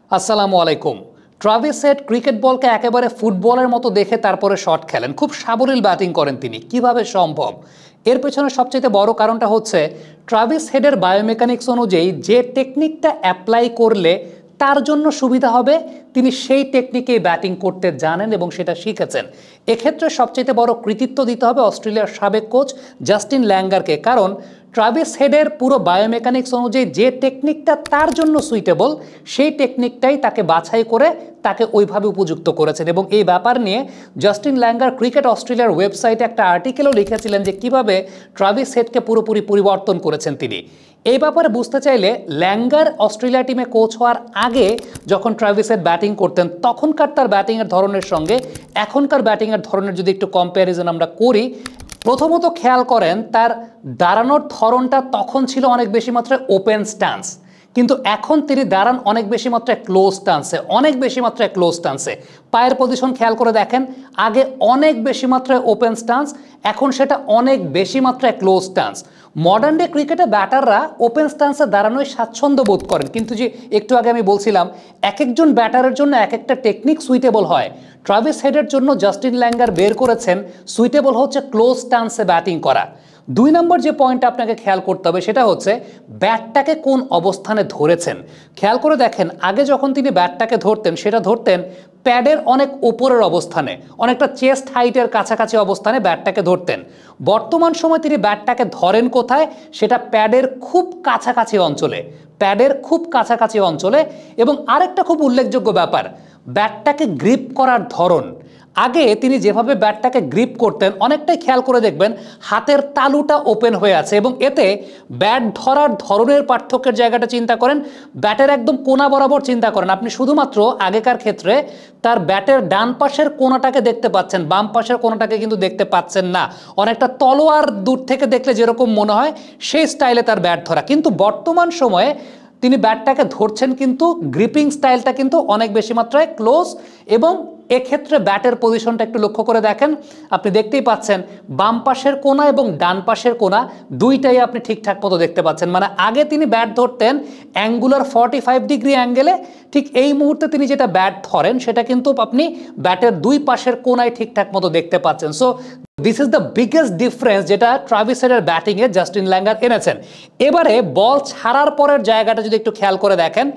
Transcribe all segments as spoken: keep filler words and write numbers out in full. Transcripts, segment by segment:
আসসালামু আলাইকুম। Travis head cricket বলকে একেবারে ফুটবলের মতো দেখে তারপরে শট খেলেন, খুব সাবলীল ব্যাটিং করেন তিনি। কিভাবে সম্ভব? এর পেছনে সবচেয়ে বড় কারণটা হচ্ছে ট্রাভিস হেডের বায়োমেকানিক্স অনুযায়ী যে টেকনিকটা অ্যাপ্লাই করলে তার জন্য সুবিধা হবে তিনি সেই টেকনিকেই ব্যাটিং করতে জানেন এবং সেটা শিখেছেন। এক্ষেত্রে সবচেয়ে বড় কৃতিত্ব দিতে হবে অস্ট্রেলিয়ার সাবেক কোচ জাস্টিন ল্যাঙ্গারকে, কারণ ট্রাভিস হেডের পুরো বায়োমেকানিক্স অনুযায়ী যে টেকনিকটা তার জন্য সুইটেবল সেই টেকনিকটাই তাকে বাছাই করে তাকে ওইভাবে উপযুক্ত করেছেন। এবং এই ব্যাপার নিয়ে জাস্টিন ল্যাঙ্গার ক্রিকেট অস্ট্রেলিয়ার ওয়েবসাইটে একটা আর্টিকেলও লিখেছিলেন যে কিভাবে ট্রাভিস হেডকে পুরোপুরি পরিবর্তন করেছেন তিনি। এই ব্যাপারে বুঝতে চাইলে ল্যাঙ্গার অস্ট্রেলিয়া টিমে কোচ হওয়ার আগে যখন ট্রাভিস হেড ব্যাটিং করতেন তখনকার তার ব্যাটিংয়ের ধরনের সঙ্গে এখনকার ব্যাটিংয়ের ধরনের যদি একটু কম্প্যারিজন আমরা করি, প্রথমত খেয়াল করেন তার দাঁড়ানোর ধরনটা তখন ছিল অনেক বেশি মাত্রায় ওপেন স্ট্যান্স, কিন্তু এখন তিনি দাঁড়ান অনেক বেশি মাত্রায় ক্লোজ স্ট্যান্সে, অনেক বেশি মাত্রায় ক্লোজ স্ট্যান্সে। পায়ের পজিশন খেয়াল করে দেখেন, আগে অনেক বেশি মাত্রায় ওপেন স্ট্যান্স, এখন সেটা অনেক বেশি মাত্রায় ক্লোজ স্ট্যান্স। মডার্ন ডে ক্রিকেটে ব্যাটাররা ওপেন স্ট্যান্সে দাঁড়ানোয় স্বাচ্ছন্দ্য বোধ করেন, কিন্তু যে একটু আগে আমি বলছিলাম এক একজন ব্যাটারের জন্য এক একটা টেকনিক সুইটেবল হয়। ট্রাভিস হেডের জন্য জাস্টিন ল্যাঙ্গার বের করেছেন সুইটেবল হচ্ছে ক্লোজ স্ট্যান্সে ব্যাটিং করা। দুই নম্বর যে পয়েন্টটা আপনাকে খেয়াল করতে হবে সেটা হচ্ছে ব্যাটটাকে কোন অবস্থানে ধরেছেন। খেয়াল করে দেখেন, আগে যখন তিনি ব্যাটটাকে ধরতেন সেটা ধরতেন প্যাডের অনেক ওপরের অবস্থানে, অনেকটা চেস্ট হাইটের কাছাকাছি অবস্থানে ব্যাটটাকে ধরতেন। বর্তমান সময় তিনি ব্যাটটাকে ধরেন কোথায়? সেটা প্যাডের খুব কাছাকাছি অঞ্চলে, প্যাডের খুব কাছাকাছি অঞ্চলে। এবং আরেকটা খুব উল্লেখযোগ্য ব্যাপার, ব্যাটটাকে গ্রিপ করার ধরন। আগে তিনি যেভাবে ব্যাটটাকে গ্রিপ করতেন অনেকটাই খেয়াল করে দেখবেন হাতের তালুটা ওপেন হয়ে আছে, এবং এতে ব্যাট ধরার ধরনের পার্থক্যের জায়গাটা চিন্তা করেন, ব্যাটের একদম কোনা বরাবর চিন্তা করেন। আপনি শুধুমাত্র আগেকার ক্ষেত্রে তার ব্যাটের ডান পাশের কোনাটাকে দেখতে পাচ্ছেন, বাম পাশের কোনাটাকে কিন্তু দেখতে পাচ্ছেন না। অনেকটা তলোয়ার দূর থেকে দেখলে যেরকম মনে হয় সেই স্টাইলে তার ব্যাট ধরা। কিন্তু বর্তমান সময়ে তিনি ব্যাটটাকে ধরছেন কিন্তু গ্রিপিং স্টাইলটা কিন্তু অনেক বেশি মাত্রায় ক্লোজ, এবং এক্ষেত্রে ব্যাটের পজিশনটা একটু লক্ষ্য করে দেখেন, আপনি দেখতেই পাচ্ছেন বাম পাশের কোনা এবং ডান পাশের কোনা দুইটাই আপনি ঠিকঠাক মতো দেখতে পাচ্ছেন। মানে আগে তিনি ব্যাট ধরতেন অ্যাঙ্গুলার ফর্টি ফাইভ ডিগ্রি অ্যাঙ্গেলে, ঠিক এই মুহূর্তে তিনি যেটা ব্যাট ধরেন সেটা কিন্তু আপনি ব্যাটের দুই পাশের কোনায় ঠিকঠাক মতো দেখতে পাচ্ছেন। So this is the biggest difference যেটা ট্রাভিস হেডের ব্যাটিংয়ে জাস্টিন ল্যাঙ্গার এনেছেন। এবারে বল ছাড়ার পরের জায়গাটা যদি একটু খেয়াল করে দেখেন,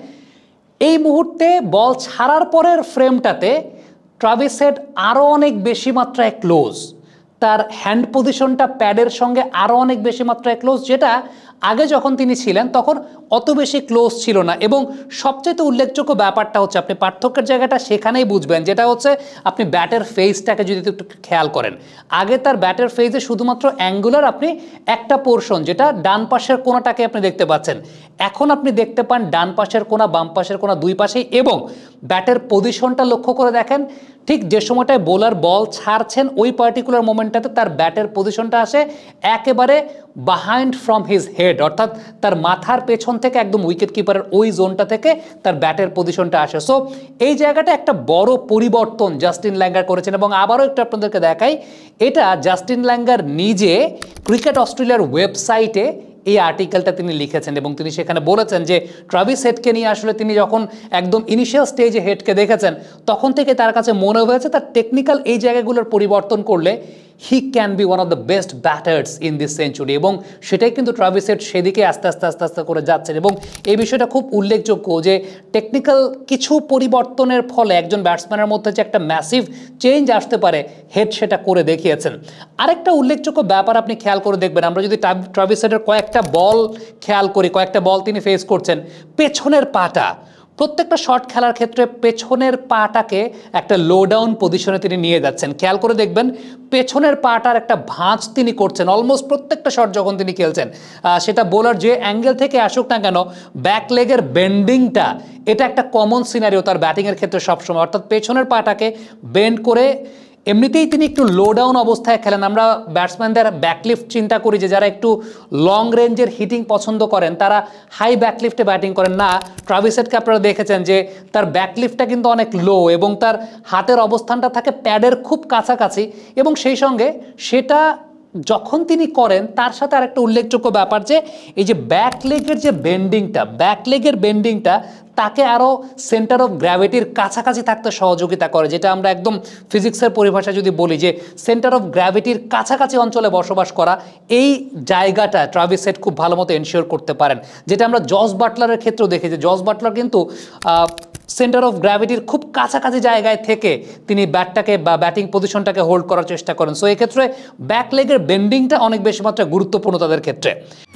এই মুহূর্তে বল ছাড়ার পরের ফ্রেমটাতে ট্রাভিস হেড আরও অনেক বেশি মাত্রায় ক্লোজ, তার হ্যান্ড পজিশনটা প্যাডের সঙ্গে আরও অনেক বেশি মাত্রায় ক্লোজ, যেটা আগে যখন তিনি ছিলেন তখন অত বেশি ক্লোজ ছিল না। এবং সবচেয়ে উল্লেখযোগ্য ব্যাপারটা হচ্ছে আপনি পার্থক্যের জায়গাটা সেখানেই বুঝবেন, যেটা হচ্ছে আপনি ব্যাটের ফেসটাকে যদি একটু খেয়াল করেন, আগে তার ব্যাটের ফেসে শুধুমাত্র অ্যাঙ্গুলার আপনি একটা পোর্শন যেটা ডান পাশের কোনাটাকে আপনি দেখতে পাচ্ছেন, এখন আপনি দেখতে পান ডান পাশের কোনা বাম পাশের কোনা দুই পাশেই। এবং ব্যাটের পজিশনটা লক্ষ্য করে দেখেন, ঠিক যে সময়টায় বোলার বল ছাড়ছেন ওই পার্টিকুলার মোমেন্টটাতে তার ব্যাটের পজিশনটা আসে একেবারে বাহাইন্ড ফ্রম হিজ হেড, অর্থাৎ তার মাথার পেছন থেকে একদম উইকেট কিপারের ওই জোনটা থেকে তার ব্যাটের পজিশনটা আসে। সো এই জায়গাটা একটা বড় পরিবর্তন জাস্টিন ল্যাঙ্গার করেছেন। এবং আবারও একটু আপনাদেরকে দেখাই, এটা জাস্টিন ল্যাঙ্গার নিজে ক্রিকেট অস্ট্রেলিয়ার ওয়েবসাইটে এই আর্টিকেলটা তিনি লিখেছেন, এবং তিনি সেখানে বলেছেন যে ট্রাভিস হেডকে নিয়ে আসলে তিনি যখন একদম ইনিশিয়াল স্টেজে হেডকে দেখেছেন তখন থেকে তার কাছে মনে হয়েছে তার টেকনিক্যাল এই জায়গাগুলোর পরিবর্তন করলে he can be one of the best batters in this century. এবং সেটাই কিন্তু ট্রাভিস হেড সেদিকে আস্তে আস্তে আস্তে আস্তে করে যাচ্ছেন। এবং এই বিষয়টা খুব উল্লেখযোগ্য যে টেকনিক্যাল কিছু পরিবর্তনের ফলে একজন ব্যাটসম্যানের মধ্যে যে একটা ম্যাসিভ চেঞ্জ আসতে পারে হেড সেটা করে দেখিয়েছেন। আরেকটা উল্লেখযোগ্য ব্যাপার আপনি খেয়াল করে দেখবেন, আমরা যদি ট্রাভিস হেডের কয়েকটা বল খেয়াল করি, কয়েকটা বল তিনি ফেস করছেন, পেছনের পাটা প্রত্যেকটা শট খেলার ক্ষেত্রে পেছনের পাটাকে একটা লো ডাউন পজিশনে তিনি নিয়ে যাচ্ছেন। খেয়াল করে দেখবেন পেছনের পাটার একটা ভাঁজ তিনি করছেন অলমোস্ট প্রত্যেকটা শট যখন তিনি খেলছেন, সেটা বোলার যে অ্যাঙ্গেল থেকে আসুক না কেন ব্যাক লেগের বেন্ডিংটা এটা একটা কমন সিনারিও তার ব্যাটিংয়ের ক্ষেত্রে সবসময়, অর্থাৎ পেছনের পাটাকে বেন্ড করে এমনিতেই তিনি একটু লো ডাউন অবস্থায় খেলেন। আমরা ব্যাটসম্যানদের ব্যাকলিফট চিন্তা করি যে যারা একটু লং রেঞ্জের হিটিং পছন্দ করেন তারা হাই ব্যাকলিফটে ব্যাটিং করেন না, ট্রাভিস হেডকে আপনারা দেখেছেন যে তার ব্যাকলিফটটা কিন্তু অনেক লো এবং তার হাতের অবস্থানটা থাকে প্যাডের খুব কাছাকাছি, এবং সেই সঙ্গে সেটা যখন তিনি করেন তার সাথে আরেকটা উল্লেখযোগ্য ব্যাপার যে এই যে ব্যাক লেগের যে বেন্ডিংটা ব্যাক লেগের বেন্ডিংটা তাকে আরও সেন্টার অফ গ্র্যাভিটির কাছাকাছি থাকতে সহযোগিতা করে, যেটা আমরা একদম ফিজিক্সের পরিভাষায় যদি বলি যে সেন্টার অফ গ্র্যাভিটির কাছাকাছি অঞ্চলে বসবাস করা, এই জায়গাটা ট্রাভিস হেড খুব ভালো মতো এনশিওর করতে পারেন, যেটা আমরা জস বাটলারের ক্ষেত্রেও দেখি যে জস বাটলার কিন্তু সেন্টার অফ গ্র্যাভিটির খুব কাছাকাছি জায়গায় থেকে তিনি ব্যাটটাকে বা ব্যাটিং পজিশনটাকে হোল্ড করার চেষ্টা করেন। সো এক্ষেত্রে ব্যাক লেগের বেন্ডিংটা অনেক বেশি মাত্রায় গুরুত্বপূর্ণ তাদের ক্ষেত্রে।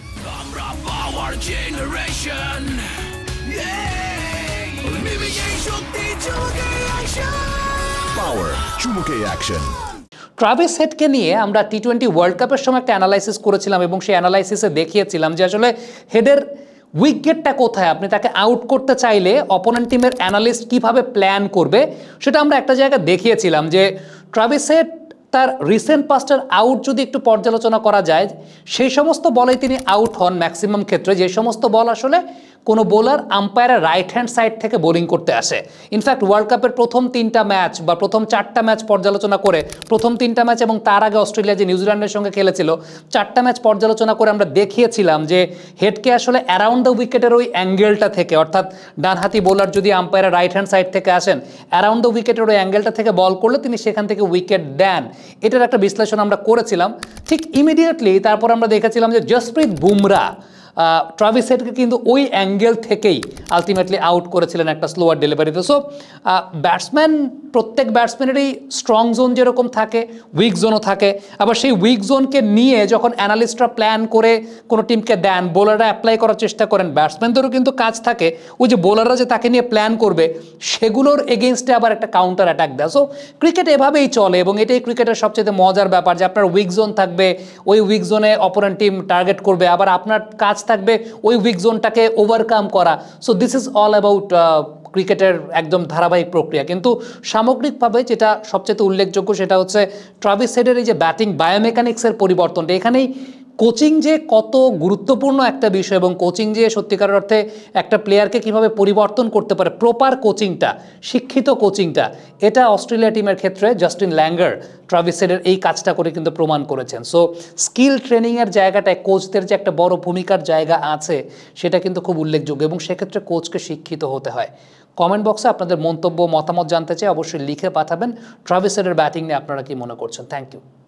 ট্রাভিস হেডকে নিয়ে আমরা টি টোয়েন্টি ওয়ার্ল্ড কাপের সময় একটা অ্যানালাইসিস করেছিলাম এবং সেই অ্যানালাইসিসে দেখিয়েছিলাম যে আসলে হেডের উইকেটটা কোথায়, আপনি তাকে আউট করতে চাইলে অপোনেন্ট টিমের অ্যানালিস্ট কিভাবে প্ল্যান করবে সেটা আমরা একটা জায়গায় দেখিয়েছিলাম যে ট্রাভিস হেড তার রিসেন্ট পাস্টের আউট যদি একটু পর্যালোচনা করা যায়, সেই সমস্ত বলেই তিনি আউট হন ম্যাক্সিমাম ক্ষেত্রে, যে সমস্ত বল আসলে কোনো বোলার আম্পায়ারের রাইট হ্যান্ড সাইড থেকে বোলিং করতে আসে। ইনফ্যাক্ট ওয়ার্ল্ড কাপের প্রথম তিনটা ম্যাচ বা প্রথম চারটা ম্যাচ পর্যালোচনা করে, প্রথম তিনটা ম্যাচ এবং তার আগে অস্ট্রেলিয়া যে নিউজিল্যান্ডের সঙ্গে খেলেছিল চারটা ম্যাচ পর্যালোচনা করে আমরা দেখিয়েছিলাম যে হেডকে আসলে অ্যারাউন্ড দ্য উইকেটের ওই অ্যাঙ্গেলটা থেকে, অর্থাৎ ডানহাতি বোলার যদি আম্পায়ারের রাইট হ্যান্ড সাইড থেকে আসেন, অ্যারাউন্ড দ্য উইকেটের ওই অ্যাঙ্গেলটা থেকে বল করলে তিনি সেখান থেকে উইকেট দেন। এটার একটা বিশ্লেষণ আমরা করেছিলাম। ঠিক ইমিডিয়েটলি তারপর আমরা দেখেছিলাম যে জসপ্রীত বুমরা ট্রাভিস হেডকে কিন্তু ওই অ্যাঙ্গেল থেকেই আলটিমেটলি আউট করেছিলেন একটা স্লোয়ার ডেলিভারিতে। সো ব্যাটসম্যান, প্রত্যেক ব্যাটসম্যানেরই স্ট্রং জোন যেরকম থাকে উইক জোনও থাকে, আবার সেই উইক জোনকে নিয়ে যখন অ্যানালিস্টরা প্ল্যান করে কোনো টিমকে দেন, বোলাররা অ্যাপ্লাই করার চেষ্টা করেন, ব্যাটসম্যানদেরও কিন্তু কাজ থাকে ওই যে বোলাররা যে তাকে নিয়ে প্ল্যান করবে সেগুলোর এগেনস্টে আবার একটা কাউন্টার অ্যাটাক দেয়। সো ক্রিকেট এভাবেই চলে এবং এটাই ক্রিকেটের সবচেয়ে মজার ব্যাপার যে আপনার উইক জোন থাকবে, ওই উইক জোনে অপোনেন্ট টিম টার্গেট করবে, আবার আপনার কাজ থাকবে ওই উইক জোনটাকে ওভারকাম করা। So this is all about ক্রিকেটের একদম ধারাবাহিক প্রক্রিয়া। কিন্তু সামগ্রিকভাবে যেটা সবচেয়ে উল্লেখযোগ্য সেটা হচ্ছে ট্রাভিস হেডের এই যে ব্যাটিং বায়োমেকানিক্সের পরিবর্তনটা, এখানেই কোচিং যে কত গুরুত্বপূর্ণ একটা বিষয় এবং কোচিং যে সত্যিকার অর্থে একটা প্লেয়ারকে কিভাবে পরিবর্তন করতে পারে, প্রপার কোচিংটা, শিক্ষিত কোচিংটা, এটা অস্ট্রেলিয়া টিমের ক্ষেত্রে জাস্টিন ল্যাঙ্গার ট্রাভিস হেডের এই কাজটা করে কিন্তু প্রমাণ করেছেন। সো স্কিল ট্রেনিংয়ের জায়গাটায় কোচদের যে একটা বড় ভূমিকার জায়গা আছে সেটা কিন্তু খুব উল্লেখযোগ্য এবং সেক্ষেত্রে কোচকে শিক্ষিত হতে হয়। কমেন্ট বক্সে আপনাদের মন্তব্য মতামত জানতে চাই, অবশ্যই লিখে পাঠাবেন। ট্রাভিস হেডের ব্যাটিং নিয়ে আপনারা কি মনে করছেন? Thank you.